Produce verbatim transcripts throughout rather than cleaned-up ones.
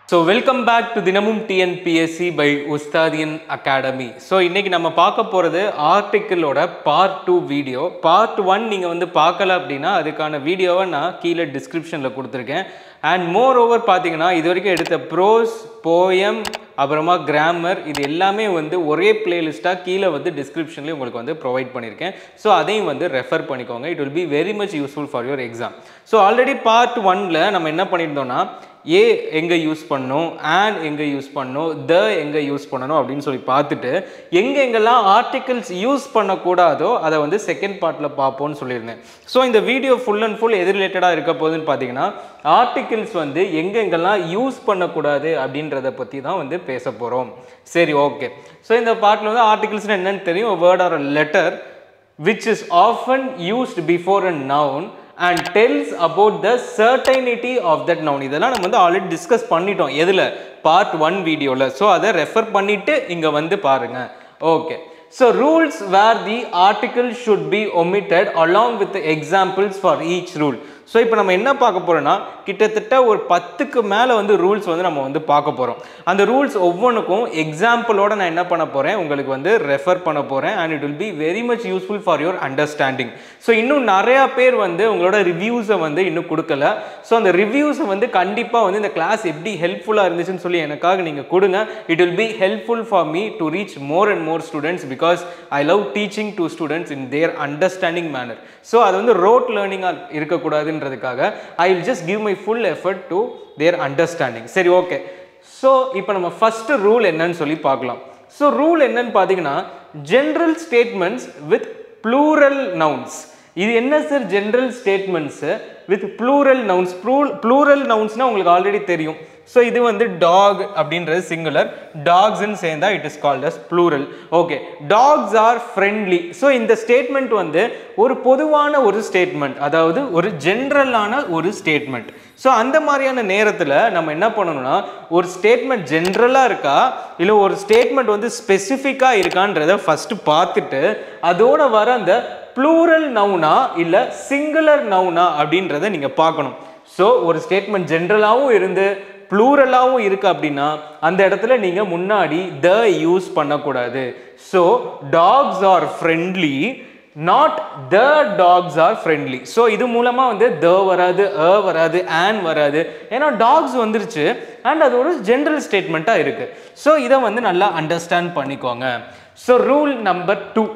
So welcome back to Dinamum T N P S C by Ustadian Academy. So இன்னைக்கு நம்ம பார்க்க போறது ஆர்டிகிளோட part two video. Part one நீங்க வந்து பார்க்கல அப்படின்னா அதுக்கான வீடியோவை நான் கீழே டிஸ்கிரிப்ஷன்ல கொடுத்துருக்கேன். அண்ட் மோர் ஓவர் பார்த்தீங்கன்னா இது வரைக்கும் எடுத்த ப்ரோஸ், போயம், அப்புறமா கிராமர் இது எல்லாமே வந்து ஒரே பிளேலிஸ்ட்டாக கீழே வந்து டிஸ்கிரிப்ஷன்லேயே உங்களுக்கு வந்து ப்ரொவைட் பண்ணியிருக்கேன். ஸோ அதையும் வந்து ரெஃபர் பண்ணிக்கோங்க. It will be very much useful for your exam. So already part ஒன்ல நம்ம என்ன பண்ணியிருந்தோம்னா ஏ எங்கே யூஸ் பண்ணணும், ஆன் எங்கே யூஸ் பண்ணணும், த எங்கே யூஸ் பண்ணணும் அப்படின்னு சொல்லி பார்த்துட்டு எங்கே எங்கெல்லாம் ஆர்டிகிள்ஸ் யூஸ் பண்ணக்கூடாதோ அதை வந்து செகண்ட் பார்ட்டில் பார்ப்போம்னு சொல்லியிருந்தேன். ஸோ இந்த வீடியோ ஃபுல் அண்ட் ஃபுல் எது ரிலேட்டடாக இருக்க போகுதுன்னு பார்த்தீங்கன்னா ஆர்டிகிள்ஸ் வந்து எங்கே எங்கெல்லாம் யூஸ் பண்ணக்கூடாது அப்படின்றத பற்றி தான் வந்து பேச போகிறோம். சரி, ஓகே. ஸோ இந்த பார்ட்டில் வந்து ஆர்டிகிள்ஸ்னால் என்னன்னு தெரியும். A word or a letter which is often used before a noun and tells about the certainty of that noun. இதெல்லாம் நம்ம வந்து ஆல்ரெடி டிஸ்கஸ் பண்ணிட்டோம் எதில், பார்ட் ஒன் வீடியோவில். ஸோ அதை ரெஃபர் பண்ணிவிட்டு இங்கே வந்து பாருங்கள். Okay. So rules where the article should be omitted along with the examples for each rule. So இப்போ நம்ம என்ன பார்க்க போகிறோம்னா கிட்டத்தட்ட ஒரு பத்துக்கு மேலே வந்து ரூல்ஸ் வந்து நம்ம வந்து பார்க்க போகிறோம். அந்த ரூல்ஸ் ஒவ்வொன்றுக்கும் எக்ஸாம்பிளோட நான் என்ன பண்ண போகிறேன் உங்களுக்கு வந்து ரெஃபர் பண்ண போகிறேன். And it will be very much useful for your understanding. So இன்னும் நிறையா பேர் வந்து உங்களோட ரிவ்யூஸை வந்து இன்னும் கொடுக்கல. ஸோ அந்த ரிவ்யூஸை வந்து கண்டிப்பாக வந்து இந்த கிளாஸ் எப்படி ஹெல்ப்ஃபுல்லாக இருந்துச்சுன்னு சொல்லி எனக்காக நீங்கள் கொடுங்க. It will be helpful for me to reach more and more students because I love teaching to students in their understanding manner. So அது வந்து ரோட் லேர்னிங்காக இருக்கக்கூடாதுன்றதுக்காக I will just give my full effort to their understanding. சரி, okay. So இப்போ நம்ம first rule என்னன்னு சொல்லி பார்க்கலாம். ஸோ ரூல் என்னன்னு பார்த்தீங்கன்னா general statements with plural nouns. இது என்ன sir general statements with plural nouns? Plural நவுன்ஸ்னால் உங்களுக்கு ஆல்ரெடி தெரியும். ஸோ இது வந்து டாக் அப்படின்றது சிங்குலர், டாக்ஸ்ன்னு சேர்ந்தா it is called as plural. Okay, dogs are friendly. So இந்த ஸ்டேட்மெண்ட் வந்து ஒரு பொதுவான ஒரு ஸ்டேட்மெண்ட், அதாவது ஒரு ஜென்ரலான ஒரு ஸ்டேட்மெண்ட். ஸோ அந்த மாதிரியான நேரத்தில் நம்ம என்ன பண்ணணும்னா ஒரு ஸ்டேட்மெண்ட் ஜென்ரலாக இருக்கா இல்லை ஒரு ஸ்டேட்மெண்ட் வந்து ஸ்பெசிஃபிக்காக இருக்கான்றதை ஃபஸ்ட்டு பார்த்துட்டு அதோட வர அந்த ப்ளூரல் நவுனா இல்லை சிங்குலர் நவுனா அப்படின்றத நீங்கள் பார்க்கணும். ஸோ ஒரு ஸ்டேட்மெண்ட் ஜென்ரலாகவும் இருந்து ப்ளூரலாகவும் இருக்குது அப்படின்னா அந்த இடத்துல நீங்கள் முன்னாடி த யூஸ் பண்ணக்கூடாது. So dogs are friendly, not the dogs are friendly. So இது மூலமாக வந்து த வராது, அ வராது, ஆன் வராது. ஏன்னா டாக்ஸ் வந்துருச்சு அண்ட் அது ஒரு ஜென்ரல் ஸ்டேட்மெண்ட்டாக இருக்குது. ஸோ இதை வந்து நல்லா அண்டர்ஸ்டாண்ட் பண்ணிக்கோங்க. So rule number two,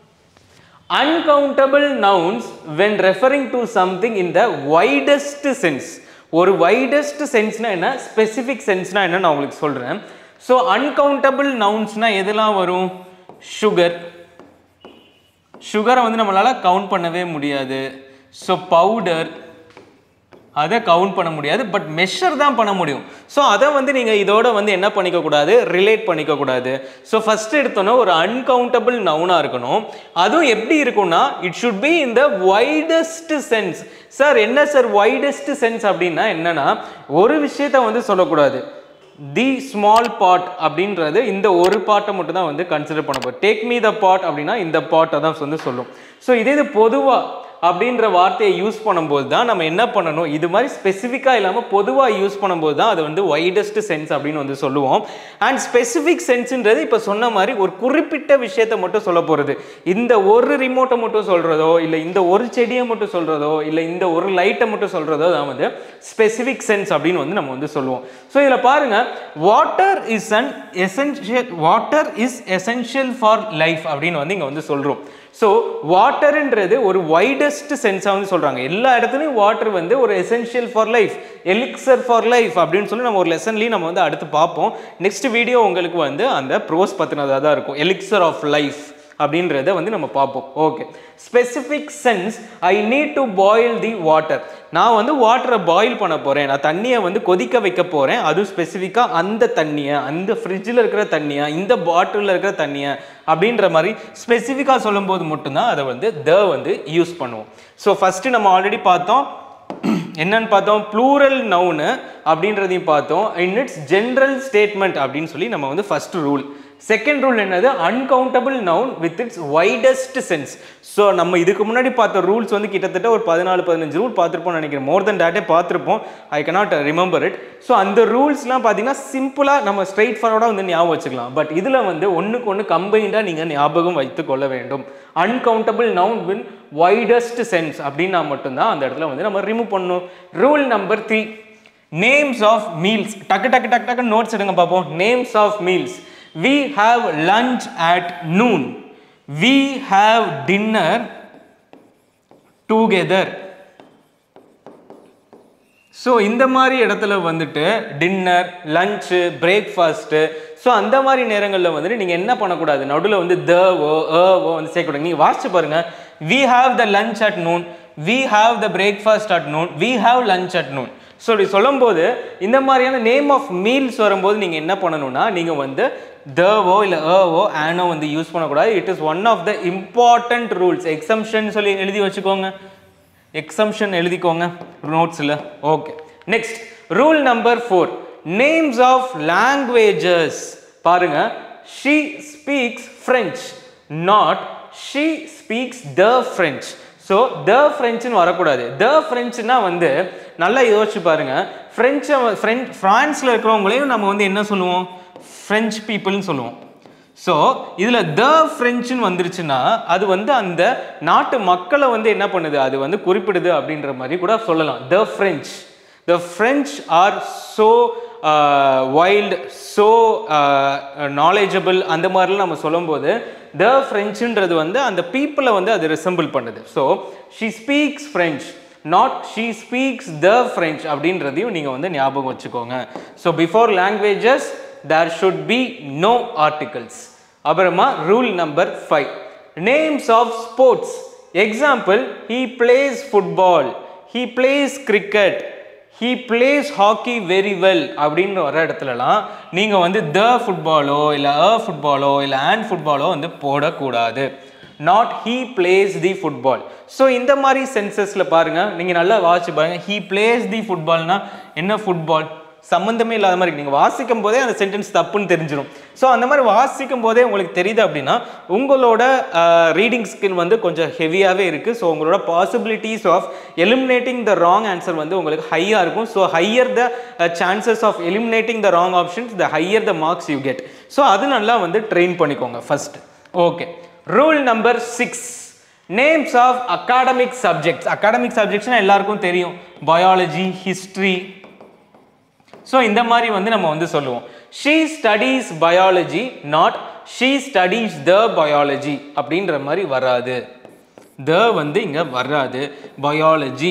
uncountable nouns when referring to something in the widest sense. ஒரு widest senseனா என்ன, specific senseனா என்ன நான் உங்களுக்கு சொல்றேன். ஸோ uncountable nounsனா எதெல்லாம் வரும்? சுகர், சுகரை வந்து நம்மளால கவுண்ட் பண்ணவே முடியாது. ஸோ பவுடர் அதை கவுண்ட் பண்ண முடியாது, பட் மெஷர் தான் பண்ண முடியும். ஸோ அதை வந்து நீங்கள் இதோட வந்து என்ன பண்ணிக்க கூடாது, ரிலேட் பண்ணிக்க கூடாது. ஸோ ஃபர்ஸ்ட் எடுத்தோன்னா ஒரு அன்கவுண்டபிள் நவுனாக இருக்கணும். அதுவும் எப்படி இருக்கும்னா it should be in the widest sense. Sir என்ன சார் வைடஸ்ட் சென்ஸ் அப்படின்னா என்னன்னா ஒரு விஷயத்த வந்து சொல்லக்கூடாது. தி ஸ்மால் பார்ட் அப்படின்றது இந்த ஒரு பார்ட்டை மட்டும் தான் வந்து கன்சிடர் பண்ண போகும். டேக் மீ த பார்ட் அப்படின்னா இந்த பார்ட்டை தான் வந்து சொல்லும். ஸோ இதே இது பொதுவாக அப்படின்ற வார்த்தையை யூஸ் பண்ணும்போது தான் நம்ம என்ன பண்ணணும், இது மாதிரி ஸ்பெசிஃபிக்காக இல்லாமல் பொதுவாக யூஸ் பண்ணும்போது தான் அது வந்து வைடஸ்ட் சென்ஸ் அப்படின்னு வந்து சொல்லுவோம். அண்ட் ஸ்பெசிஃபிக் சென்ஸ்ன்றது இப்போ சொன்ன மாதிரி ஒரு குறிப்பிட்ட விஷயத்தை மட்டும் சொல்ல போகிறது. இந்த ஒரு ரிமோட்டை மட்டும் சொல்கிறதோ இல்லை இந்த ஒரு செடியை மட்டும் சொல்கிறதோ இல்லை இந்த ஒரு லைட்டை மட்டும் சொல்கிறதோ தான் வந்து ஸ்பெசிஃபிக் சென்ஸ் அப்படின்னு வந்து நம்ம வந்து சொல்லுவோம். ஸோ இதில் பாருங்கள், water is an essential, water is essential for life அப்படின்னு வந்து இங்கே வந்து சொல்கிறோம். ஸோ வாட்டர்ன்றது ஒரு வைடஸ்ட் சென்ஸாக வந்து சொல்கிறாங்க. எல்லா இடத்துலையும் வாட்டர் வந்து ஒரு essential for life, elixir for life அப்படின்னு சொல்லி நம்ம ஒரு லெசன்லையும் நம்ம வந்து அடுத்து பார்ப்போம். நெக்ஸ்ட் வீடியோ உங்களுக்கு வந்து அந்த ப்ரோஸ் பற்றினதாக தான் இருக்கும். எலிக்சர் ஆஃப் லைஃப் அப்படின்றத வந்து நம்ம பார்ப்போம். Okay, specific sense, I need to boil the water. நான் வந்து வாட்டரை பாயில் பண்ண போகிறேன், நான் தண்ணியை வந்து கொதிக்க வைக்க போகிறேன். அதுவும் ஸ்பெசிஃபிக்காக அந்த தண்ணியை, அந்த ஃப்ரிட்ஜில் இருக்கிற தண்ணியை, இந்த பாட்டிலில் இருக்கிற தண்ணியை அப்படின்ற மாதிரி ஸ்பெசிஃபிக்காக சொல்லும்போது மட்டும்தான் அதை வந்து த வந்து யூஸ் பண்ணுவோம். ஸோ ஃபஸ்ட்டு நம்ம ஆல்ரெடி பார்த்தோம் என்னன்னு பார்த்தோம், ப்ளூரல் நவுனு அப்படின்றதையும் பார்த்தோம். இன் இட்ஸ் ஜென்ரல் ஸ்டேட்மெண்ட் அப்படின்னு சொல்லி நம்ம வந்து ஃபர்ஸ்ட் ரூல். செகண்ட் ரூல் என்னது uncountable noun with its widest sense. So நம்ம இதுக்கு முன்னாடி பார்த்த ரூல்ஸ் வந்து கிட்டத்தட்ட ஒரு பதினாலு பதினஞ்சு ரூல் பார்த்துருப்போம்னு நினைக்கிறேன். மோர் தென் டேட்டே பார்த்துருப்போம். I cannot remember it. So அந்த ரூல்ஸ்லாம் பார்த்தீங்கன்னா சிம்பிளாக நம்ம ஸ்ட்ரெயிட் ஃபார்வர்டாக வந்து ஞாபகம் வச்சுக்கலாம். பட் இதில் வந்து ஒன்றுக்கு ஒன்று கம்பைண்டாக நீங்கள் ஞாபகம் வைத்து கொள்ள வேண்டும். Uncountable noun with widest sense அப்படின்னா மட்டும்தான் அந்த இடத்துல வந்து நம்ம ரிமூவ் பண்ணணும். Rule number three, names of meals. டக்கு டக்கு டக்கு டக்கு நோட்ஸ் எடுங்க பார்ப்போம். Names of meals. We have lunch at noon. We have dinner together. So இந்த மாதிரி இடத்துல வந்துட்டு டின்னர், லஞ்சு, பிரேக்ஃபாஸ்ட்டு, ஸோ அந்த மாதிரி நேரங்களில் வந்துட்டு நீங்கள் என்ன பண்ணக்கூடாது, நடுவில் வந்து த ஓ ஓ வந்து சேர்க்கக்கூடாது. நீங்கள் வாசிச்சு பாருங்கள். We have the lunch at noon. We have the breakfast at noon. We have lunch at noon. So இப்படி சொல்லும்போது இந்த மாதிரியான நேம் ஆஃப் மீல்ஸ் வரும்போது நீங்கள் என்ன பண்ணணும்னா நீங்கள் வந்து தவோ இல்லை ஓ ஆனோ வந்து யூஸ் பண்ணக்கூடாது. It is one of the important rules. Exemption சொல்லி எழுதி வச்சுக்கோங்க. எக்ஸம்ஷன் எழுதிக்கோங்க நோட்ஸில். Okay, next rule number four, names of languages. பாருங்க, she speaks French, not she speaks the French. So the ஃப்ரெஞ்சுன்னு வரக்கூடாது. த ஃப்ரெஞ்சுனா வந்து நல்லா யோசிச்சு பாருங்க. ஃப்ரெஞ்சை ஃப்ரெஞ்ச் ஃப்ரான்ஸில் இருக்கிறவங்களையும் நம்ம வந்து என்ன சொல்லுவோம், ஃப்ரெஞ்ச் பீப்புள்னு சொல்லுவோம். ஸோ இதில் த ஃப்ரெஞ்சுன்னு வந்துருச்சுன்னா அது வந்து அந்த நாட்டு மக்களை வந்து என்ன பண்ணுது, அது வந்து குறிப்பிடுது அப்படின்ற மாதிரி கூட சொல்லலாம். The French, the French are so wild, so knowledgeable, அந்த மாதிரிலாம் நம்ம சொல்லும்போது த ஃப்ரெஞ்சுன்றது வந்து அந்த பீப்புளை வந்து அது ரிசம்பிள் பண்ணுது. So she speaks French, not she speaks the French அப்படின்றதையும் நீங்கள் வந்து ஞாபகம் வச்சுக்கோங்க. So before languages there should be no articles. அப்புறமா rule number five, names of sports. Example, he plays football, he plays cricket, he plays hockey very well அப்படின்னு வர இடத்துலலாம் நீங்கள் வந்து த ஃபுட்பாலோ இல்லை அ ஃபுட்பாலோ இல்லை அண்ட் ஃபுட்பாலோ வந்து போடக்கூடாது. நாட் he plays the football. So இந்த மாதிரி சென்சஸில் பாருங்கள், நீங்கள் நல்லா வாசிச்சு பாருங்கள். he plays the footballனா என்ன, ஃபுட்பால் சம்மந்தமே இல்லாத மாதிரி நீங்கள் வாசிக்கும் போதே அந்த சென்டென்ஸ் தப்புன்னு தெரிஞ்சிடும். ஸோ அந்த மாதிரி வாசிக்கும் போதே உங்களுக்கு தெரியுது அப்படின்னா உங்களோட ரீடிங் ஸ்கில் வந்து கொஞ்சம் ஹெவியாகவே இருக்குது. ஸோ உங்களோட possibilities of eliminating the wrong answer வந்து உங்களுக்கு ஹையாக இருக்கும். So higher the chances of eliminating the wrong options, the higher the marks you get. So அது நல்லா வந்து ட்ரெயின் பண்ணிக்கோங்க first. Okay, rule number six, names of academic subjects. Academic சப்ஜெக்ட்ஸ்னால் எல்லாருக்கும் தெரியும், பயாலஜி, ஹிஸ்ட்ரி. ஸோ இந்த மாதிரி வந்து நம்ம வந்து சொல்லுவோம், she studies biology, not she studies the biology அப்படின்ற மாதிரி வராது. த வந்து இங்கே வராது. Biology,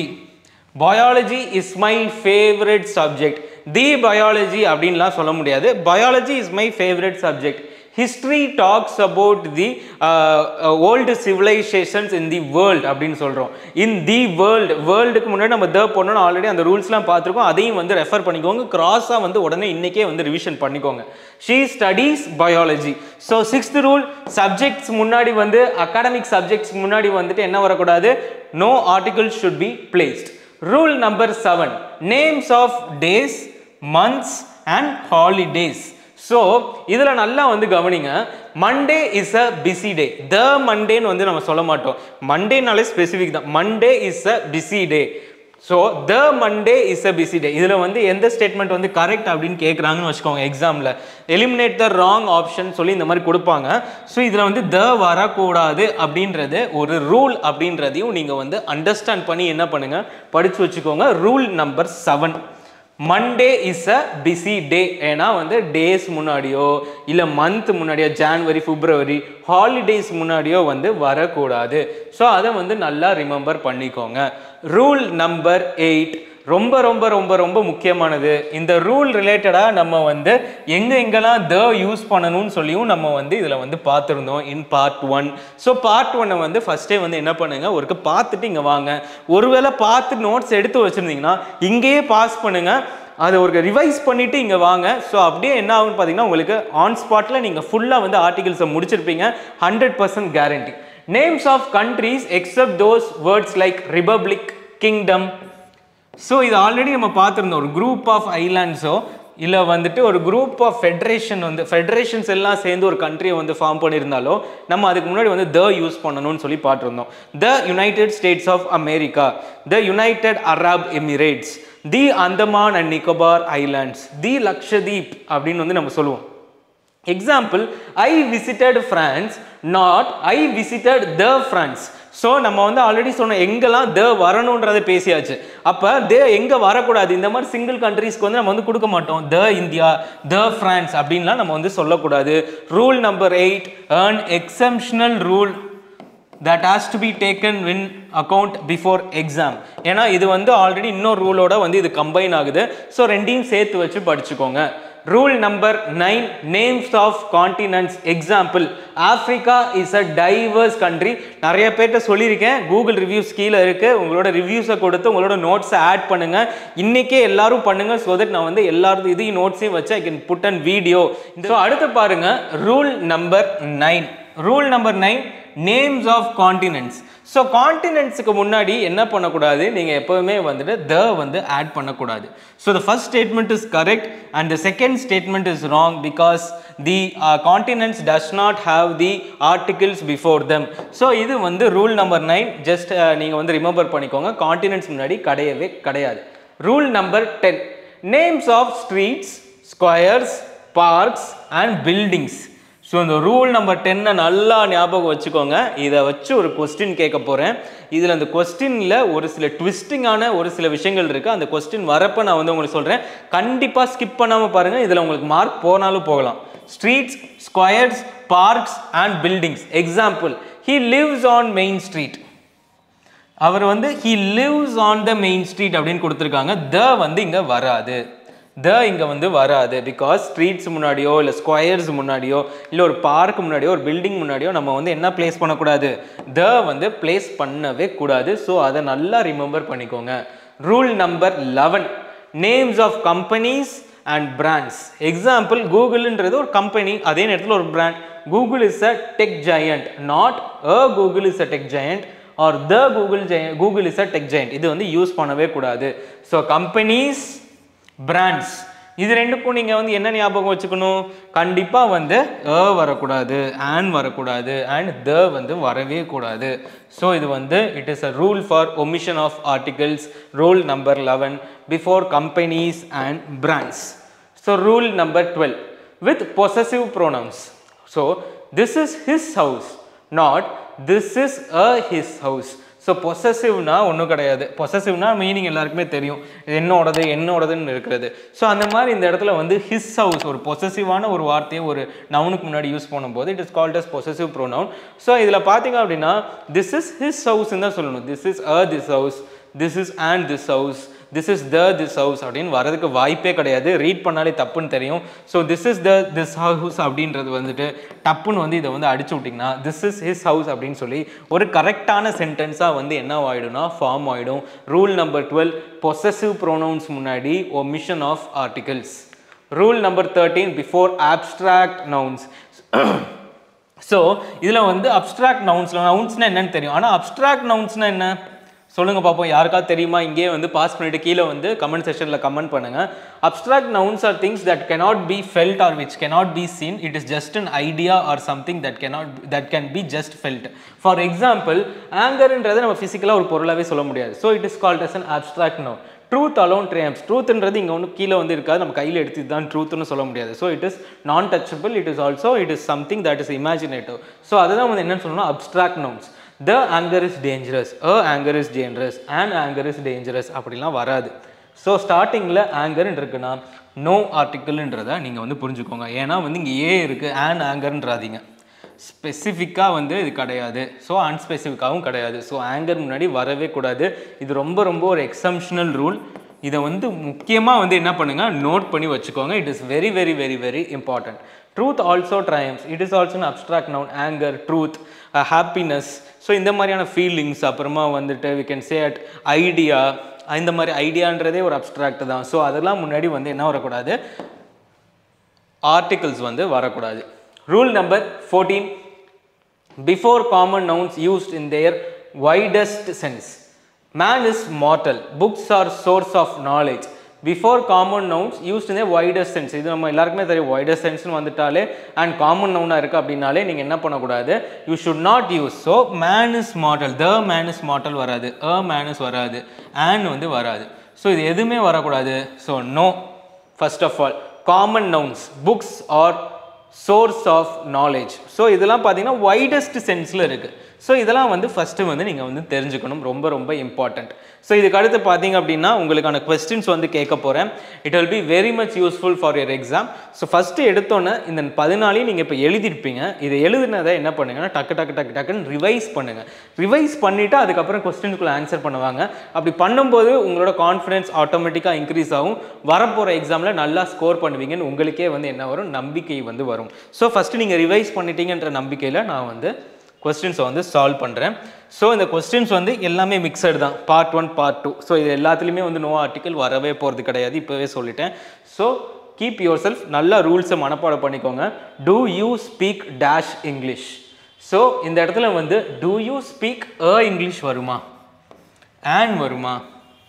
biology is my favourite subject. The biology அப்படின்லாம் சொல்ல முடியாது. Biology is my favourite subject. History talks about the uh, uh, old civilizations in the world அப்படின்னு சொல்கிறோம். in the world, வேர்ல்டுக்கு முன்னாடி நம்ம த போடணும். ஆல்ரெடி அந்த ரூல்ஸ்லாம் பார்த்துருக்கோம், அதையும் வந்து ரெஃபர் பண்ணிக்கோங்க. கிராஸாக வந்து உடனே இன்றைக்கே வந்து ரிவிஷன் பண்ணிக்கோங்க. she studies biology. So sixth rule, subjects முன்னாடி வந்து அகாடமிக் சப்ஜெக்ட்ஸ் முன்னாடி வந்துட்டு என்ன வரக்கூடாது, no article should be placed. Rule number seven, names of days, months and holidays. So இதில் நல்லா வந்து கவனிங்க. Monday is a busy day. The மண்டேன்னு வந்து நம்ம சொல்ல மாட்டோம். மண்டேனாலே ஸ்பெசிஃபிக் தான். Monday is a busy day. So the Monday is a busy day. இதில் வந்து எந்த ஸ்டேட்மெண்ட் வந்து கரெக்ட் அப்படின்னு கேட்குறாங்கன்னு வச்சுக்கோங்க. எக்ஸாமில் எலிமினேட் த ராங் ஆப்ஷன் சொல்லி இந்த மாதிரி கொடுப்பாங்க. ஸோ இதில் வந்து த வரக்கூடாது அப்படின்றது ஒரு ரூல் அப்படின்றதையும் நீங்கள் வந்து அண்டர்ஸ்டாண்ட் பண்ணி என்ன பண்ணுங்கள், படித்து வச்சுக்கோங்க. Rule number seven, Monday is a busy day. ஏன்னா வந்து டேஸ் முன்னாடியோ இல்லை மந்த் முன்னாடியோ, ஜான்வரி, பிப்ரவரி, ஹாலிடேஸ் முன்னாடியோ வந்து வரக்கூடாது. ஸோ அதை வந்து நல்லா ரிமெம்பர் பண்ணிக்கோங்க. ரூல் நம்பர் எயிட், ரொம்ப ரொம்ப ரொம்ப ரொம்ப முக்கியமானது. இந்த ரூல் ரிலேட்டடாக நம்ம வந்து எங்கே எங்கெல்லாம் த யூஸ் பண்ணணும்னு சொல்லியும் நம்ம வந்து இதில் வந்து பார்த்துருந்தோம் in part one. So part ஒன்னை வந்து ஃபஸ்ட்டே வந்து என்ன பண்ணுங்க, ஒருக்கு பார்த்துட்டு இங்கே வாங்க. ஒருவேளை பார்த்து நோட்ஸ் எடுத்து வச்சுருந்தீங்கன்னா இங்கேயே பாஸ் பண்ணுங்கள், அதை ஒரு ரிவைஸ் பண்ணிவிட்டு இங்கே வாங்க. ஸோ அப்படியே என்ன ஆகுன்னு பார்த்தீங்கன்னா உங்களுக்கு ஆன் ஸ்பாட்டில் நீங்கள் ஃபுல்லாக வந்து ஆர்டிகல்ஸை முடிச்சிருப்பீங்க. Hundred percent guarantee. Names of countries except those words like republic, kingdom. So இது ஆல்ரெடி நம்ம பார்த்துருந்தோம். ஒரு குரூப் ஆஃப் ஐலாண்ட்ஸோ இல்லை வந்துட்டு ஒரு குரூப் ஆஃப் ஃபெடரேஷன் வந்து ஃபெடரேஷன்ஸ் எல்லாம் சேர்ந்து ஒரு கண்ட்ரியை வந்து ஃபார்ம் பண்ணியிருந்தாலோ நம்ம அதுக்கு முன்னாடி வந்து த யூஸ் பண்ணணும்னு சொல்லி பார்த்துருந்தோம். The United States of America, the United Arab Emirates, the Andaman and Nicobar islands, the Lakshadweep அப்படின்னு வந்து நம்ம சொல்லுவோம். Example, I visited France, not I visited the France. So நம்ம வந்து ஆல்ரெடி சொன்ன எங்கெல்லாம் த வரணுன்றதை பேசியாச்சு. அப்போ த எங்கே வரக்கூடாது, இந்த மாதிரி சிங்கிள் கண்ட்ரீஸ்க்கு வந்து நம்ம வந்து கொடுக்க மாட்டோம். த இந்தியா, த ஃப்ரான்ஸ் அப்படின்லாம் நம்ம வந்து சொல்லக்கூடாது. Rule number eight, earn exceptional rule that has to be taken in account before exam. ஏன்னா இது வந்து ஆல்ரெடி இன்னொரு ரூலோட வந்து இது கம்பைன் ஆகுது. ஸோ ரெண்டையும் சேர்த்து வச்சு படிச்சுக்கோங்க. Rule number nine, names of continents. Example, Africa is a diverse country. நிறைய பேர்ட்ட சொல்லியிருக்கேன், கூகுள் ரிவ்யூஸ் கீழே இருக்கு, உங்களோட ரிவ்யூஸை கொடுத்து உங்களோட நோட்ஸை ஆட் பண்ணுங்க. இன்னைக்கே எல்லாரும் பண்ணுங்க, ஸோ தட் நான் வந்து எல்லாரும் இதையும் நோட்ஸையும் வச்சு I can put and video. So அடுத்து பாருங்க, rule number nine. Rule number nine, names of continents. So கான்டினென்ட்ஸுக்கு முன்னாடி என்ன பண்ணக்கூடாது, நீங்கள் எப்போவுமே வந்துட்டு த வந்து ஆட் பண்ணக்கூடாது. So the first statement is correct and the second statement is wrong because the continents does not have the articles before them. So இது வந்து ரூல் நம்பர் நைன். ஜஸ்ட் நீங்கள் வந்து ரிமெம்பர் பண்ணிக்கோங்க, கான்டினென்ட்ஸ் முன்னாடி கிடையவே கிடையாது. Rule number ten, names of streets, squares, parks and buildings. So இந்த rule number டென்னை நல்லா ஞாபகம் வச்சுக்கோங்க. இதை வச்சு ஒரு கொஸ்டின் கேட்க போகிறேன். இதில் அந்த கொஸ்டினில் ஒரு சில ட்விஸ்டிங்கான ஒரு சில விஷயங்கள் இருக்குது. அந்த கொஸ்டின் வரப்போ நான் வந்து உங்களுக்கு சொல்கிறேன். கண்டிப்பாக ஸ்கிப் பண்ணாமல் பாருங்கள், இதில் உங்களுக்கு மார்க் போனாலும் போகலாம். Streets, squares, parks and buildings. Example, he lives on main street. அவர் வந்து he lives on the main street அப்படின்னு கொடுத்துருக்காங்க. த வந்து இங்கே வராது, த இங்கே வந்து வராது. பிகாஸ் ஸ்ட்ரீட்ஸ் முன்னாடியோ இல்லை ஸ்கொயர்ஸ் முன்னாடியோ இல்லை ஒரு பார்க் முன்னாடியோ ஒரு பில்டிங் முன்னாடியோ நம்ம வந்து என்ன பிளேஸ் பண்ணக்கூடாது, த வந்து பிளேஸ் பண்ணவே கூடாது. ஸோ அதை நல்லா ரிமெம்பர் பண்ணிக்கோங்க. Rule number eleven, names of companies and brands. Example, கூகுள்ன்றது ஒரு கம்பெனி, அதே நேரத்தில் ஒரு brand. Google is a tech giant, not a Google is a tech giant or the Google giant, Google is a tech giant. இது வந்து use பண்ணவே கூடாது. So companies, brands, இது ரெண்டுக்கும் நீங்கள் வந்து என்ன ஞாபகம் வச்சுக்கணும், கண்டிப்பாக வந்து அ வரக்கூடாது, ஆன் வரக்கூடாது அண்ட் த வந்து வரவே கூடாது. ஸோ இது வந்து it is a rule for omission of articles. Rule number eleven, before companies and brands. So rule number twelve, with possessive pronouns. So this is his house, not this is a his house. So பொசசிவ்னா ஒன்றும் கிடையாது. பொசசிவ்னா meaning எல்லாருக்குமே தெரியும், என்னோடது என்னோடதுன்னு இருக்கிறது. So அந்த மாதிரி இந்த இடத்துல வந்து ஹிஸ் ஹவுஸ் ஒரு பொசசிவான ஒரு வார்த்தையை ஒரு நவுனுக்கு முன்னாடி யூஸ் பண்ணும்போது it is called as possessive pronoun. So இதில் பார்த்தீங்க அப்படின்னா திஸ் இஸ் ஹிஸ் ஹவுஸ்ன்னு தான் சொல்லணும். This is a this house, this is and this house, this is the this house அப்படின்னு வரதுக்கு வாய்ப்பே கிடையாது. ரீட் பண்ணாலே தப்புன்னு தெரியும். So this is the this house அப்படின்றது வந்துட்டு டப்புன்னு வந்து இதை வந்து அடிச்சு விட்டிங்கன்னா திஸ் இஸ் ஹிஸ் ஹவுஸ் அப்படின்னு சொல்லி ஒரு கரெக்டான சென்டென்ஸாக வந்து என்ன ஆகிடும்னா ஃபார்ம் ஆகிடும். Rule number twelve, possessive pronouns முன்னாடி omission of articles. Rule number thirteen, before abstract nouns. So இதில் வந்து அப்ஸ்ட்ராக்ட் நவுன்ஸில் நவுன்ஸ்னால் என்னன்னு தெரியும், ஆனால் அப்ஸ்ட்ராக்ட் நவுன்ஸ்னால் என்ன சொல்லுங்க பார்ப்போம். யாருக்காவது தெரியுமா? இங்கே வந்து பாஸ் பண்ணிட்டு கீழே வந்து கமெண்ட் செக்ஷனில் கமெண்ட் பண்ணுங்க. Abstract nouns are things that cannot be felt or which cannot be seen. It is just an idea or something that cannot that can be just felt. For example, anger-ன்றதை நம்ம ஃபிசிக்கலாக ஒரு பொருளாகவே சொல்ல முடியாது. So it is called as an abstract noun. Truth alone triumphs. ட்ரூத்ன்றது இங்கே ஒன்று கீழே வந்து இருக்காது, நம்ம கையில் எடுத்து தான் ட்ரூத்னு சொல்ல முடியாது. So it is non touchable, it is also it is something that is imaginative. So அதுதான் வந்து என்னன்னு சொல்லணும், abstract nouns. The anger is dangerous, a anger is dangerous, an anger is dangerous அப்படிலாம் வராது. ஸோ ஸ்டார்டிங்கில் ஆங்கர்ன்னு இருக்குன்னா நோ ஆர்டிக்கிள்ன்றதை நீங்கள் வந்து புரிஞ்சுக்கோங்க. ஏன்னா வந்து இங்கே ஏ இருக்குது, ஆன் ஆங்கர்ன்றாதீங்க. ஸ்பெசிஃபிக்காக வந்து இது கிடையாது, ஸோ அன்ஸ்பெசிஃபிக்காகவும் கிடையாது. ஸோ ஆங்கர் முன்னாடி வரவே கூடாது. இது ரொம்ப ரொம்ப ஒரு எக்ஸம்ஷனல் ரூல். இதை வந்து முக்கியமாக வந்து என்ன பண்ணுங்கள், நோட் பண்ணி வச்சுக்கோங்க. It is very very very very important. Truth also triumphs. It is also an abstract noun. Anger, truth, happiness. So இந்த மாதிரியான ஃபீலிங்ஸ். அப்புறமா வந்துட்டு we can say at idea, இந்த மாதிரி ஐடியான்றதே ஒரு அப்ஸ்ட்ராக்ட் தான். ஸோ அதெல்லாம் முன்னாடி வந்து என்ன வரக்கூடாது, ஆர்டிகல்ஸ் வந்து வரக்கூடாது. Rule number fourteen, before common nouns used in their widest sense. Man is mortal. Books are source of knowledge. before common nouns used in a wider sense. இது நம்ம எல்லாருக்குமே தெரியும் wider sense னு வந்துட்டாலே and common noun ஆ இருக்கு அப்படினாலே நீங்க என்ன பண்ண கூடாது, you should not use. So man is mortal, the man is mortal வராது, a man is வராது, an வந்து வராது. So இது எதுவுமே வரக்கூடாது. So no. First of all, common nouns, books or source of knowledge. So இதெல்லாம் பாத்தீங்கன்னா widest senseல இருக்கு. ஸோ இதெல்லாம் வந்து ஃபஸ்ட்டு வந்து நீங்கள் வந்து தெரிஞ்சுக்கணும், ரொம்ப ரொம்ப இம்பார்ட்டண்ட். ஸோ இதுக்கு அடுத்து பார்த்தீங்க அப்படின்னா உங்களுக்கான கொஸ்டின்ஸ் வந்து கேட்க போகிறேன். It will be very much useful for your exam. So first எடுத்தோன்னே இந்த பதினாலையும் நீங்கள் இப்போ எழுதிருப்பீங்க. இதை எழுதுனதை என்ன பண்ணுங்கன்னா டக்கு டக்கு டக்கு டக்குன்னு ரிவைஸ் பண்ணுங்கள். ரிவைஸ் பண்ணிவிட்டு அதுக்கப்புறம் கொஸ்டின்ஸ்குள்ளே ஆன்சர் பண்ணுவாங்க. அப்படி பண்ணும்போது உங்களோட கான்ஃபிடன்ஸ் ஆட்டோமேட்டிக்காக இன்க்ரீஸ் ஆகும். வரப்போகிற எக்ஸாமில் நல்லா ஸ்கோர் பண்ணுவீங்கன்னு உங்களுக்கே வந்து என்ன வரும், நம்பிக்கை வந்து வரும். ஸோ ஃபஸ்ட்டு நீங்கள் ரிவைஸ் பண்ணிட்டீங்கன்ற நம்பிக்கையில் நான் வந்து கொஸ்டின்ஸை வந்து சால்வ் பண்ணுறேன். ஸோ இந்த கொஸ்டின்ஸ் வந்து எல்லாமே மிக்சடு தான், part one part two. So இது எல்லாத்துலேயுமே வந்து நோ ஆர்டிக்கல் வரவே போகிறது கிடையாது, இப்போவே சொல்லிட்டேன். ஸோ கீப் யுவர் செல்ஃப், நல்லா ரூல்ஸை மனப்பாடம் பண்ணிக்கோங்க. Do you speak dash English. So இந்த இடத்துல வந்து do you speak a English வருமா, ஆன் வருமா,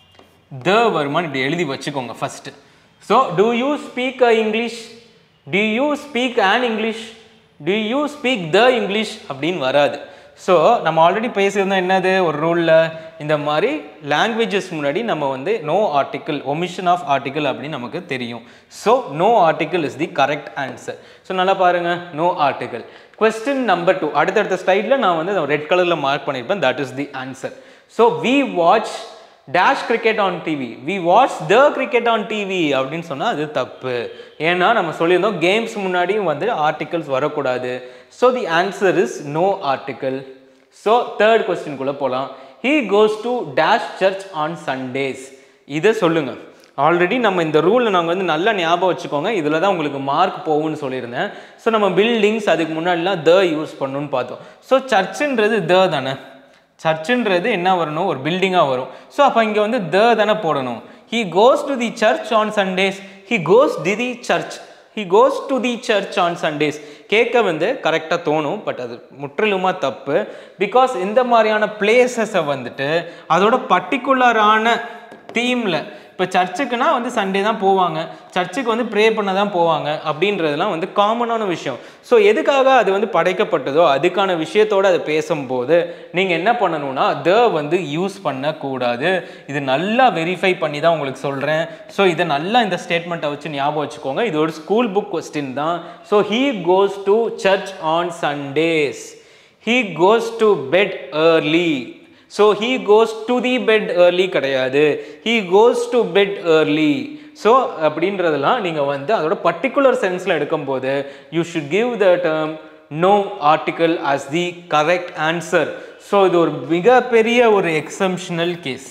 த வருமானு இப்படி எழுதி வச்சுக்கோங்க first. So do you speak a English, do you speak an English, do you speak the English அப்படின்னு வராது. ஸோ நம்ம ஆல்ரெடி பேசியிருந்தோம் என்னது ஒரு ரூலில், இந்த மாதிரி லாங்குவேஜஸ் முன்னாடி நம்ம வந்து no article, omission of article அப்படின்னு நமக்கு தெரியும். So no article is the correct answer. So நல்லா பாருங்கள், no article. Question number two, அடுத்தடுத்த ஸ்லைடில் நான் வந்து ரெட் கலரில் மார்க் பண்ணியிருப்பேன், that is the answer. So we watch dash cricket on TV, we watch the cricket on TV அப்படின்னு சொன்னால் அது தப்பு. ஏன்னா நம்ம சொல்லியிருந்தோம் கேம்ஸ் முன்னாடியும் வந்து ஆர்டிகல்ஸ் வரக்கூடாது. So the answer is no article. So third கொஸ்டின்குள்ளே போகலாம். He goes to dash church on Sundays. இதை சொல்லுங்கள். ஆல்ரெடி நம்ம இந்த ரூலில் நாங்கள் வந்து நல்லா ஞாபகம் வச்சுக்கோங்க, இதில் தான் உங்களுக்கு மார்க் போகும்னு சொல்லியிருந்தேன். ஸோ நம்ம பில்டிங்ஸ் அதுக்கு முன்னாடிலாம் த யூஸ் பண்ணணும்னு பார்த்தோம். ஸோ சர்ச்சுன்றது த தானே, சர்ச்சுன்றது என்ன வரணும், ஒரு பில்டிங்காக வரும். ஸோ அப்போ இங்கே வந்து த தானே போடணும். He goes to the church on Sundays, he goes to the church, he goes to the church on Sundays. கேட்க வந்து கரெக்டாக தோணும், பட் அது முற்றிலுமா தப்பு. பிகாஸ் இந்த மாதிரியான பிளேசஸை வந்துட்டு அதோட பர்டிகுலரான தீமில், இப்போ சர்ச்சுக்குன்னா வந்து சண்டே தான் போவாங்க, சர்ச்சுக்கு வந்து ப்ரே பண்ண தான் போவாங்க அப்படின்றதுலாம் வந்து காமனான விஷயம். ஸோ எதுக்காக அது வந்து படைக்கப்பட்டதோ அதுக்கான விஷயத்தோடு அது பேசும்போது நீங்கள் என்ன பண்ணணும்னா த வந்து யூஸ் பண்ணக்கூடாது. இது நல்லா வெரிஃபை பண்ணி தான் உங்களுக்கு சொல்கிறேன். ஸோ இதை நல்லா இந்த ஸ்டேட்மெண்ட்டை வச்சு ஞாபகம் வச்சுக்கோங்க. இது ஒரு ஸ்கூல் புக் கொஸ்டின் தான். So he goes to church on Sundays, he goes to bed early. So he goes to the bed early கிடையாது, he goes to bed early. So அப்படின்றதெல்லாம் நீங்கள் வந்து அதோட பர்டிகுலர் சென்ஸில் எடுக்கும்போது you should give the term no article as the correct answer. So இது ஒரு மிகப்பெரிய ஒரு எக்ஸம்ஷனல் கேஸ்,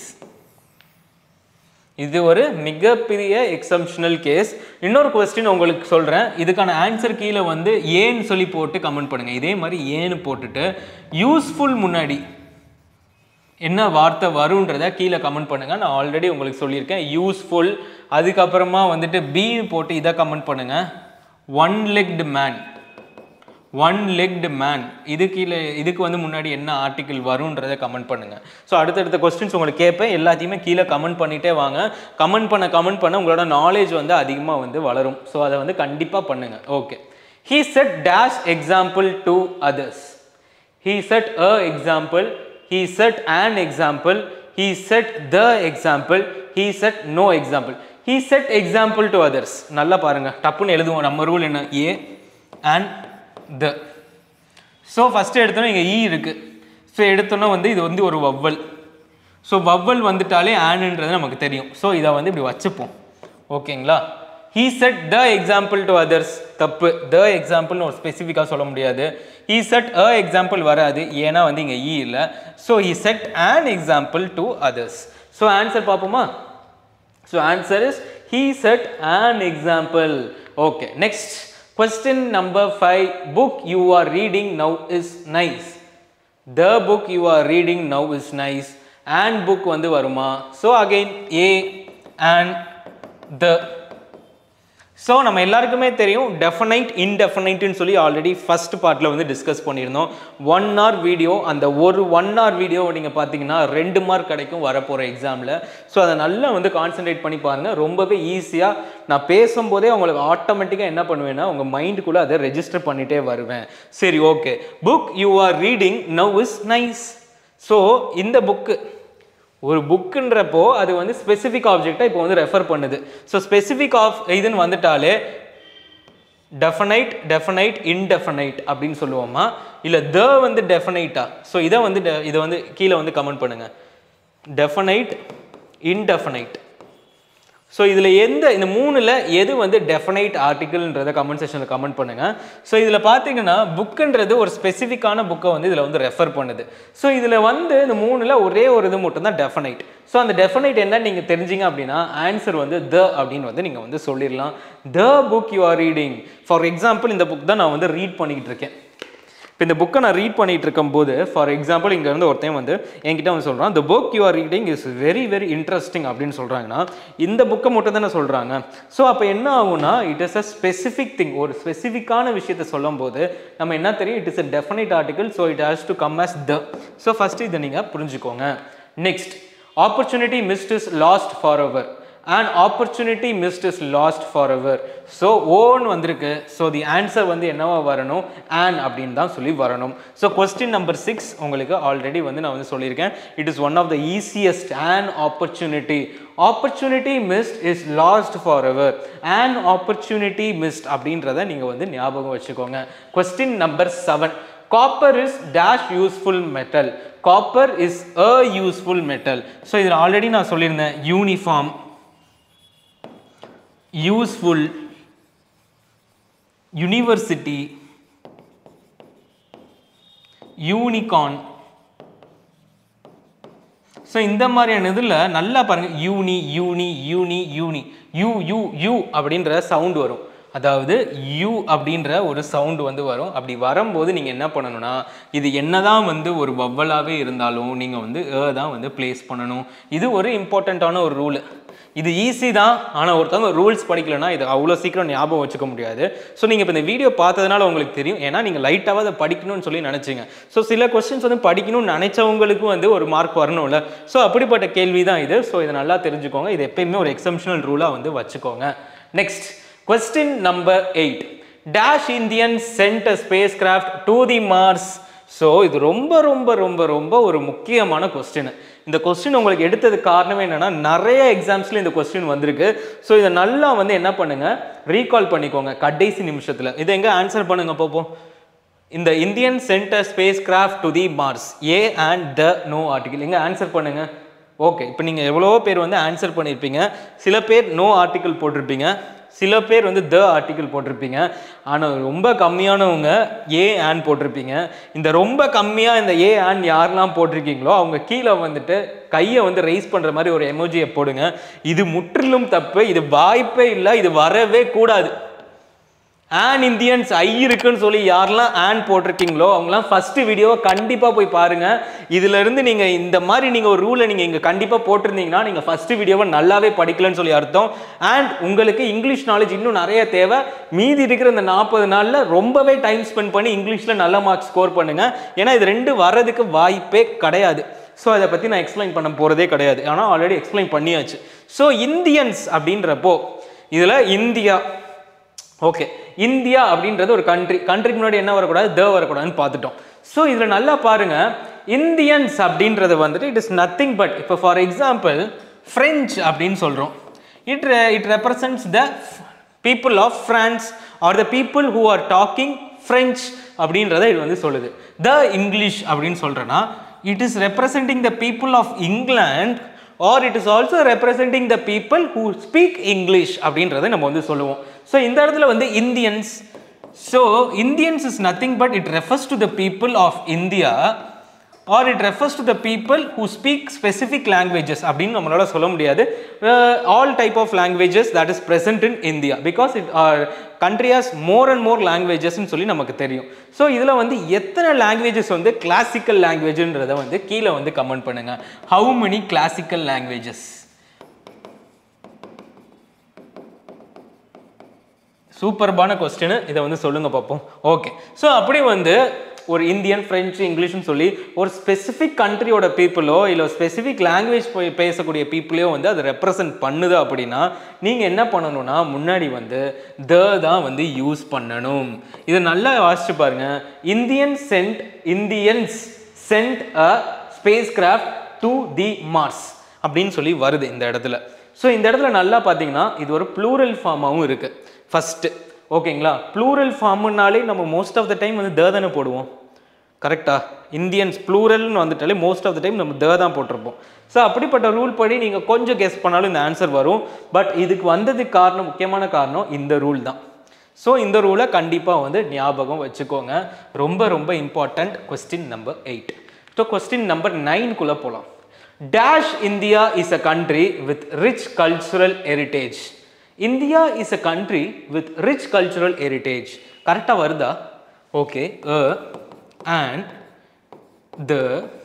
இது ஒரு மிகப்பெரிய எக்ஸம்ஷனல் கேஸ். இன்னொரு கொஸ்டின் உங்களுக்கு சொல்கிறேன், இதுக்கான ஆன்சர் கீழே வந்து ஏன்னு சொல்லி போட்டு கமெண்ட் பண்ணுங்கள். இதே மாதிரி ஏன்னு போட்டுட்டு யூஸ்ஃபுல் முன்னாடி என்ன வார்த்தை வரும்ன்றதை கீழே கமெண்ட் பண்ணுங்கள். நான் ஆல்ரெடி உங்களுக்கு சொல்லியிருக்கேன் யூஸ்ஃபுல், அதுக்கப்புறமா வந்துட்டு பி போட்டு இதை கமெண்ட் பண்ணுங்கள். One legged man, one legged man, இது கீழே இதுக்கு வந்து முன்னாடி என்ன ஆர்டிக்கிள் வரும்ன்றதை கமெண்ட் பண்ணுங்கள். ஸோ அடுத்தடுத்த கொஸ்டின்ஸ் உங்களுக்கு கேட்பேன், எல்லாத்தையுமே கீழே கமெண்ட் பண்ணிகிட்டே வாங்க. கமெண்ட் பண்ண கமெண்ட் பண்ண உங்களோட நாலேஜ் வந்து அதிகமாக வந்து வளரும். ஸோ அதை வந்து கண்டிப்பாக பண்ணுங்கள். Okay, he set dash example to others, he set a example, he set an example, he set the example, he set no example, he set example to others. நல்லா பாருங்க, டப்புன்னு எழுதுவோம். நம்ம ரூல் என்ன, a and the. So first எடுத்தோன்னா இங்கே இ இருக்குது. So எடுத்தோன்னா வந்து இது வந்து ஒரு வவ்வல். ஸோ வவ்வல் வந்துட்டாலே ஆன்ன்றது நமக்கு தெரியும். ஸோ இதை வந்து இப்படி வச்சுப்போம். ஓகேங்களா? he set the example to others, தப்பு. the example ஒரு ஸ்பெசிஃபிக்காக சொல்ல முடியாது. he set a example வராது, ஏன்னா வந்து இங்கே இ இல்லை. So he set an example to others. So answer பார்ப்போமா? So answer is he set an example. Okay, next question number five. book you are reading now is nice, the book you are reading now is nice, and book வந்து வருமா? So again a and the. So நம்ம எல்லாருக்குமே தெரியும் definite இன்டெஃபனைட்னு சொல்லி already first பார்ட்டில் வந்து discuss பண்ணியிருந்தோம். One hour video, அந்த ஒரு ஒன் ஹவர் வீடியோ நீங்கள் பார்த்தீங்கன்னா ரெண்டு மார்க் கிடைக்கும் வரப்போகிற எக்ஸாமில். ஸோ அதை நல்லா வந்து கான்சென்ட்ரேட் பண்ணி பாருங்கள். ரொம்பவே ஈஸியாக நான் பேசும்போதே உங்களுக்கு ஆட்டோமேட்டிக்காக என்ன பண்ணுவேன்னா உங்கள் மைண்டுக்குள்ளே அதை ரெஜிஸ்டர் பண்ணிகிட்டே வருவேன். சரி, okay. Book you are reading now is nice. So இந்த புக்கு ஒரு புக்குன்றப்போ அது வந்து ஸ்பெசிஃபிக் ஆப்ஜெக்டாக இப்போ வந்து ரெஃபர் பண்ணுது. ஸோ ஸ்பெசிஃபிக் ஆஃப் இதுன்னு வந்துட்டாலே டெஃபனைட் டெஃபனைட் இன்டெஃபனைட் அப்படின்னு சொல்லுவோமா, இல்லை த வந்து டெஃபனைட்டா? ஸோ இதை வந்து இதை வந்து கீழே வந்து கமெண்ட் பண்ணுங்கள். Definite indefinite. ஸோ இதில் எந்த இந்த மூணில் எது வந்து டெஃபனைட் ஆர்டிக்கிள்ன்றதை கமெண்ட் செக்ஷனில் கமெண்ட் பண்ணுங்கள். ஸோ இதில் பார்த்தீங்கன்னா புக்குன்றது ஒரு ஸ்பெசிஃபிக்கான புக்கை வந்து இதில் வந்து ரெஃபர் பண்ணுது. ஸோ இதில் வந்து இந்த மூணில் ஒரே ஒரு இது மட்டும் தான் டெஃபனைட். ஸோ அந்த டெஃபனைட் என்னன்னு நீங்கள் தெரிஞ்சிங்க அப்படின்னா ஆன்சர் வந்து த அப்படின்னு வந்து நீங்கள் வந்து சொல்லிடலாம். The book you are reading. For example இந்த புக் தான் நான் வந்து ரீட் பண்ணிக்கிட்டு இருக்கேன். இப்போ இந்த புக்கை நான் ரீட் பண்ணிட்டு இருக்கும்போது ஃபார் எக்ஸாம்பிள் இங்கே இருந்து ஒருத்தையும் வந்து என்கிட்ட வந்து சொல்கிறான் the book you are reading is very very interesting அப்படின்னு சொல்கிறாங்கன்னா இந்த புக்கை மட்டும் தானே சொல்கிறாங்க. ஸோ அப்போ என்ன ஆகும்னா it is a specific thing. ஒரு ஸ்பெசிஃபிக்கான விஷயத்தை சொல்லும் போது நம்ம என்ன தெரியும், it is a definite article. So it has to come as the. So first இதை நீங்கள் புரிஞ்சுக்கோங்க. Next, opportunity missed is lost forever. An opportunity missed is lost forever. So own வந்திருக்கு. So the answer வந்து என்னவா வரணும், an அப்படின்னு தான் சொல்லி வரணும். So question number six உங்களுக்கு ஆல்ரெடி வந்து நான் வந்து சொல்லியிருக்கேன். It is one of the easiest. An opportunity. Opportunity missed is lost forever. An opportunity missed அப்படின்றத நீங்கள் வந்து ஞாபகம் வச்சுக்கோங்க. Question number seven. Copper is dash useful metal. Copper is a useful metal. So இதில் ஆல்ரெடி நான் சொல்லியிருந்தேன் uniform, useful, university, unicorn. So இந்த மாதிரியான இதில் நல்லா பாருங்கள், uni uni uni uni u u u அப்படின்ற சவுண்டு வரும். அதாவது யூ அப்படின்ற ஒரு சவுண்டு வந்து வரும். அப்படி வரும்போது நீங்கள் என்ன பண்ணணும்னா இது என்னதான் வந்து ஒரு வவ்வலாகவே இருந்தாலும் நீங்கள் வந்து ஏ தான் வந்து பிளேஸ் பண்ணணும். இது ஒரு இம்பார்ட்டண்ட்டான ஒரு ரூல். இது ஈஸி தான், ஆனால் ஒருத்தவங்க ரூல்ஸ் படிக்கலைன்னா இது அவ்வளோ சீக்கிரம் ஞாபகம் வச்சுக்க முடியாது. ஸோ நீங்கள் இப்போ இந்த வீடியோ பார்த்ததுனால உங்களுக்கு தெரியும், ஏன்னா நீங்கள் லைட்டாக அதை படிக்கணும்னு சொல்லி நினச்சிங்க. ஸோ சில கொஸ்டின்ஸ் வந்து படிக்கணும்னு நினச்சவங்களுக்கும் வந்து ஒரு மார்க் வரணும்ல. ஸோ அப்படிப்பட்ட கேள்வி தான் இது. ஸோ இதை நல்லா தெரிஞ்சுக்கோங்க. இது எப்பயுமே ஒரு எக்ஸப்ஷனல் ரூலாக வந்து வச்சுக்கோங்க. Next, question number eight. Dash Indians sent a spacecraft to the Mars. So இது ரொம்ப ரொம்ப ரொம்ப ரொம்ப ஒரு முக்கியமான கொஸ்டின். இந்த கொஸ்டின் உங்களுக்கு எடுத்தது காரணமே என்னன்னா நிறைய எக்ஸாம்ஸ்ல இந்த கொஸ்டின் வந்திருக்கு. ஸோ இதை நல்லா வந்து என்ன பண்ணுங்க, ரீகால் பண்ணிக்கோங்க கடைசி நிமிஷத்துல. இதை எங்க ஆன்சர் பண்ணுங்க பார்ப்போம். இந்த Indian sent a spacecraft to the Mars. A and the no article. எங்க ஆன்சர் பண்ணுங்க. ஓகே, இப்போ நீங்க எவ்வளோ பேர் வந்து ஆன்சர் பண்ணியிருப்பீங்க. சில பேர் நோ ஆர்டிகிள் போட்டிருப்பீங்க, சில பேர் வந்து த ஆர்டிகிள் போட்டிருப்பீங்க. ஆனால் ரொம்ப கம்மியானவங்க ஏ ஆன் போட்டிருப்பீங்க. இந்த ரொம்ப கம்மியாக இந்த ஏ ஆன் யாரெல்லாம் போட்டிருக்கீங்களோ அவங்க கீழே வந்துட்டு கையை வந்து ரைஸ் பண்ணுற மாதிரி ஒரு எமோஜியை போடுங்க. இது முற்றிலும் தப்பு, இது வாய்ப்பே இல்லை, இது வரவே கூடாது. ஆன் இந்தியன்ஸ் ஐ இருக்குன்னு சொல்லி யாரெல்லாம் ஆன் போட்டிருக்கீங்களோ அவங்களாம் ஃபர்ஸ்ட் வீடியோவை கண்டிப்பாக போய் பாருங்க. இதுல இருந்து நீங்க இந்த மாதிரி நீங்க ஒரு ரூலை நீங்க இங்க கண்டிப்பாக போட்டிருந்தீங்கன்னா நீங்க ஃபர்ஸ்ட் வீடியோவை நல்லாவே படிக்கலன்னு சொல்லி அர்த்தம். அண்ட் உங்களுக்கு இங்கிலீஷ் நாலேஜ் இன்னும் நிறைய தேவை. மீதி இருக்கிற இந்த நாற்பது நாள்ல ரொம்பவே டைம் ஸ்பெண்ட் பண்ணி இங்கிலீஷ்ல நல்ல மார்க்ஸ் ஸ்கோர் பண்ணுங்க. ஏன்னா இது ரெண்டு வர்றதுக்கு வாய்ப்பே கிடையாது. ஸோ அதை பற்றி நான் எக்ஸ்பிளைன் பண்ண போகிறதே கிடையாது, ஆனால் ஆல்ரெடி எக்ஸ்பிளைன் பண்ணியாச்சு. ஸோ இந்தியன்ஸ் அப்படின்றப்போ இதில் இந்தியா, ஓகே, இந்தியா அப்படின்றது ஒரு கண்ட்ரி. கண்ட்ரிக்கு முன்னாடி என்ன வரக்கூடாது, த வரக்கூடாதுன்னு பார்த்துட்டோம். ஸோ இதில் நல்லா பாருங்க, இந்தியன்ஸ் அப்படின்றது வந்துட்டு இட் இஸ் நத்திங் பட், இப்போ ஃபார் எக்ஸாம்பிள் ஃப்ரெஞ்ச் அப்படின்னு சொல்கிறோம். It it represents the people of France or the people who are talking French அப்படின்றத இது வந்து சொல்லுது. த இங்கிலீஷ் அப்படின்னு சொல்கிறேன்னா it is representing the people of England or it is also representing the people who speak English அப்படின்றதை நம்ம வந்து சொல்லுவோம். ஸோ இந்த இடத்துல வந்து Indians, so Indians is nothing but it refers to the people of India or it refers to the people who speak specific languages அப்படின்னு நம்மளால சொல்ல முடியாது. all type of languages that is present in India because it our country has more and more languages ன்னு சொல்லி நமக்கு தெரியும். So இதில் வந்து எத்தனை லாங்குவேஜஸ் வந்து கிளாசிக்கல் லாங்குவேஜ்ன்றதை வந்து கீழே வந்து கமெண்ட் பண்ணுங்க. how many classical languages? சூப்பர்பான கொஸ்டின். இதை வந்து சொல்லுங்க பார்ப்போம். ஓகே, ஸோ அப்படி வந்து ஒரு இந்தியன், ஃப்ரெஞ்சு, இங்கிலீஷ்னு சொல்லி ஒரு ஸ்பெசிஃபிக் கண்ட்ரியோட பீப்புளோ இல்லை ஸ்பெசிஃபிக் லாங்குவேஜ் போய் பேசக்கூடிய பீப்புளையோ வந்து அதை ரெப்ரசன்ட் பண்ணுது அப்படின்னா நீங்கள் என்ன பண்ணணும்னா முன்னாடி வந்து த தான் வந்து யூஸ் பண்ணணும். இதை நல்லா வாசிச்சு பாருங்க. Indian sent Indians sent a spacecraft to the Mars அப்படின்னு சொல்லி வருது இந்த இடத்துல. ஸோ இந்த இடத்துல நல்லா பார்த்தீங்கன்னா இது ஒரு ப்ளூரல் ஃபார்மாகவும் இருக்குது ஃபஸ்ட்டு. ஓகேங்களா, ப்ளூரல் ஃபார்முனாலே நம்ம மோஸ்ட் ஆஃப் த டைம் வந்து த தானே போடுவோம். கரெக்டா? இந்தியன்ஸ் ப்ளூரல்னு வந்துட்டாலே மோஸ்ட் ஆஃப் த டைம் நம்ம த தான் போட்டிருப்போம். ஸோ அப்படிப்பட்ட ரூல் படி நீங்கள் கொஞ்சம் கெஸ் பண்ணாலும் இந்த ஆன்சர் வரும். பட் இதுக்கு வந்ததுக்கு காரணம், முக்கியமான காரணம் இந்த ரூல் தான். ஸோ இந்த ரூலை கண்டிப்பாக வந்து ஞாபகம் வச்சுக்கோங்க. ரொம்ப ரொம்ப important. Question number eight. So question number நைன்குள்ளே போகலாம். Dash India is a country with rich cultural heritage. India is a country with rich cultural heritage. கரெக்டா வருதா? Okay, a and the.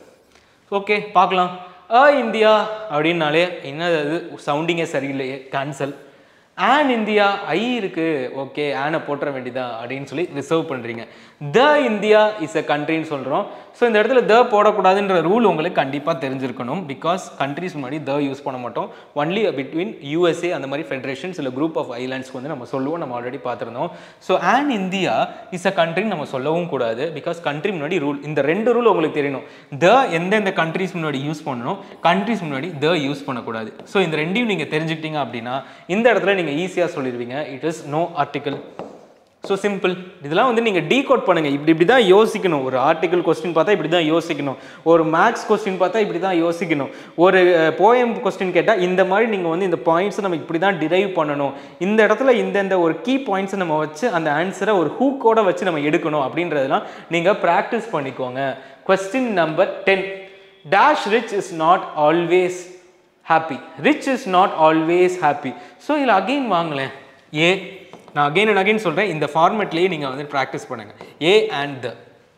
Okay, பார்க்கலாம். a இந்தியா அப்படின்னாலே என்னது, சவுண்டிங்கே சரியில்லையே, cancel. and India ஐ இருக்கு, okay ஆனை போட்டுற வேண்டியதா அப்படின்னு சொல்லி ரிசர்வ் பண்ணுறீங்க. த இந்தியா இஸ் அ கண்ட்ரின்னு சொல்கிறோம். ஸோ இந்த இடத்துல த போடக்கூடாதுன்ற ரூல் உங்களுக்கு கண்டிப்பாக தெரிஞ்சிருக்கணும். பிகாஸ் கண்ட்ரிஸ் முன்னாடி த யூஸ் பண்ண மாட்டோம். ஒன்லி பிட்வீன் யூஎஸ்ஏ அந்த மாதிரி ஃபெடரேஷன்ஸ் இல்லை குரூப் ஆஃப் ஐலாண்ட்ஸ்க்கு வந்து நம்ம சொல்லுவோம். நம்ம ஆல்ரெடி பார்த்துருந்தோம். So and India is a கண்ட்ரின்னு நம்ம சொல்லவும் கூடாது. பிகாஸ் கண்ட்ரி முன்னாடி ரூல், இந்த ரெண்டு ரூல் உங்களுக்கு தெரியணும். த எந்தெந்த கண்ட்ரிஸ் முன்னாடி யூஸ் பண்ணணும், கண்ட்ரிஸ் முன்னாடி த யூஸ் பண்ணக்கூடாது. ஸோ இந்த ரெண்டையும் நீங்கள் தெரிஞ்சுக்கிட்டீங்க அப்படின்னா இந்த இடத்துல நீங்கள் ஈஸியாக சொல்லிடுவீங்க. It is no article. So simple. இதெல்லாம் வந்து நீங்கள் டீகோட் பண்ணுங்கள். இப்படி இப்படி தான் யோசிக்கணும். ஒரு ஆர்டிகல் கொஸ்டின் பார்த்தா இப்படி தான் யோசிக்கணும். ஒரு மேக்ஸ் கொஸ்டின் பார்த்தா இப்படி தான் யோசிக்கணும். ஒரு போயம் கொஸ்டின் கேட்டால் இந்த மாதிரி நீங்கள் வந்து இந்த பாயிண்ட்ஸை நம்ம இப்படி தான் டிரைவ் பண்ணணும். இந்த இடத்துல இந்தந்த ஒரு கீ பாயிண்ட்ஸை நம்ம வச்சு அந்த ஆன்சரை ஒரு ஹூக்கோட வச்சு நம்ம எடுக்கணும் அப்படின்றதெல்லாம் நீங்கள் ப்ராக்டிஸ் பண்ணிக்கோங்க. Question number ten. Dash rich is not always happy. Rich is not always happy. So இதில் அகெயின் வாங்களேன். ஏ, நான் அகெயின் அண்ட் அகெயின் சொல்கிறேன். இந்த ஃபார்மேட்லேயே நீங்கள் வந்து ப்ராக்டிஸ் பண்ணுங்கள். A and the.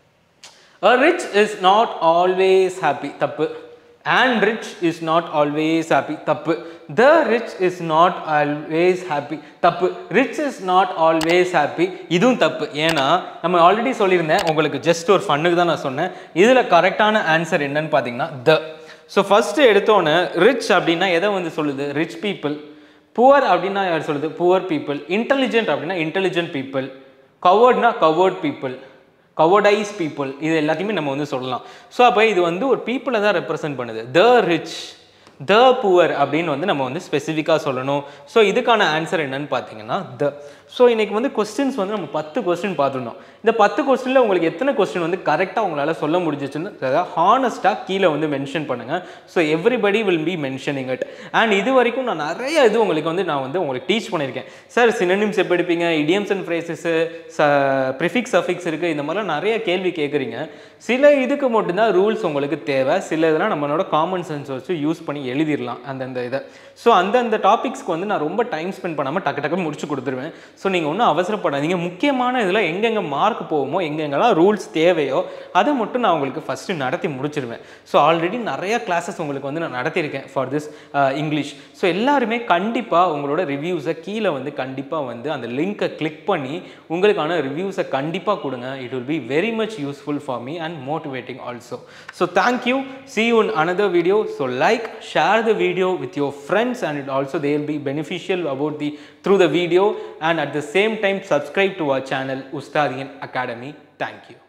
A rich is not always happy, தப்பு. And rich is not always happy, தப்பு. The rich is not always happy, தப்பு. Rich is not always happy, இதுவும் தப்பு. ஏன்னா நம்ம ஆல்ரெடி சொல்லியிருந்தேன், உங்களுக்கு ஜஸ்ட் ஒரு ஃபன்னுக்கு தான் நான் சொன்னேன். இதில் கரெக்டான ஆன்சர் என்னன்னு பார்த்தீங்கன்னா த. ஸோ ஃபஸ்ட்டு எடுத்தோன்னே ரிச் அப்படின்னா எதை வந்து சொல்லுது? Rich people. புவர் அப்படின்னா யார் சொல்லுது? Poor people. இன்டெலிஜென்ட் அப்படின்னா இன்டெலிஜென்ட் பீப்புள். கவர்ட்னா கவர்ட் பீப்புள், கவர்டைஸ் பீப்புள். இது எல்லாத்தையுமே நம்ம வந்து சொல்லலாம். ஸோ அப்போ இது வந்து ஒரு பீப்புளை தான் ரெப்ரசென்ட் பண்ணுது. த ரிச், த புவர் அப்படின்னு வந்து நம்ம வந்து ஸ்பெசிஃபிக்காக சொல்லணும். ஸோ இதுக்கான ஆன்சர் என்னன்னு பார்த்தீங்கன்னா த. ஸோ இன்னைக்கு வந்து கொஸ்டின்ஸ் வந்து நம்ம பத்து கொஸ்டின் பார்த்துருந்தோம். இந்த பத்து கொஸ்டினில் உங்களுக்கு எத்தனை கொஸ்டின் வந்து கரெக்டாக உங்களால் சொல்ல முடிஞ்சிச்சுன்னு ஹானஸ்ட்டாக கீழே வந்து மென்ஷன் பண்ணுங்கள். So everybody will be mentioning it. And இது வரைக்கும் நான் நிறைய இது உங்களுக்கு வந்து நான் வந்து உங்களுக்கு டீச் பண்ணியிருக்கேன். சார் சினோனிம்ஸ் எப்படி எடுப்பீங்க, இடியம்ஸ் அண்ட் ஃப்ரேசஸ், ச ப்ரிஃபிக்ஸ் அஃபிக்ஸ் இருக்குது, இந்த மாதிரிலாம் நிறைய கேள்வி கேட்குறீங்க. சில இதுக்கு மட்டும்தான் ரூல்ஸ் உங்களுக்கு தேவை. சில இதெல்லாம் நம்மளோட காமன் சென்ஸ் வச்சு யூஸ் பண்ணி எழுதிடலாம் அந்தந்த இதை. ஸோ அந்தந்த டாபிக்ஸ்க்கு வந்து நான் ரொம்ப டைம் ஸ்பெண்ட் பண்ணாமல் டக்கு டக்குன்னு முடிச்சு கொடுத்துருவேன். ஸோ நீங்கள் ஒன்றும் அவசரப்படாதீங்க. முக்கியமான இதில் எங்கெங்கே மார்க் போகுமோ, எங்கெங்கெல்லாம் ரூல்ஸ் தேவையோ அதை மட்டும் நான் உங்களுக்கு ஃபஸ்ட்டு நடத்தி முடிச்சிருவேன். ஸோ ஆல்ரெடி நிறையா கிளாஸஸ் உங்களுக்கு வந்து நான் நடத்தியிருக்கேன் ஃபார் திஸ் இங்கிலீஷ். ஸோ எல்லாருமே கண்டிப்பாக உங்களோட ரிவ்யூஸை கீழே வந்து கண்டிப்பாக வந்து அந்த லிங்க்கை கிளிக் பண்ணி உங்களுக்கான ரிவ்யூஸை கண்டிப்பாக கொடுங்க. It will be very much useful for me and motivating also. So thank you. See you in another video. So like, share the video with your friends, and it also they will be beneficial about the through the video, and at the same time subscribe to our channel Ustadian Academy. Thank you.